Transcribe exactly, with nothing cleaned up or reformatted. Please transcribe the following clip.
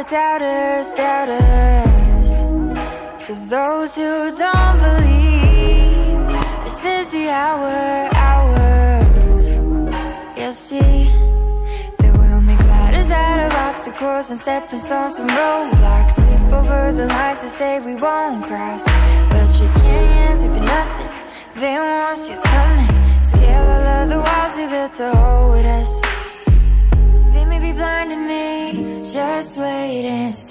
doubters, doubters. To those who don't believe, this is the hour, hour. You'll see that we'll make ladders out of obstacles and stepping stones from roadblocks. Leap over the lines to say we won't cross, but your hands like they're nothing. They won't see us coming. Scale all of the walls they built to hold us. They may be blind to me, just wait and see.